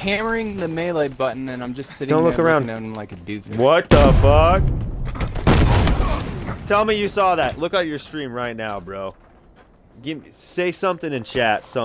hammering the melee button and I'm just sitting Don't there look around. looking at him like a doofus. What the fuck? Tell me you saw that. Look at your stream right now, bro. Say something in chat.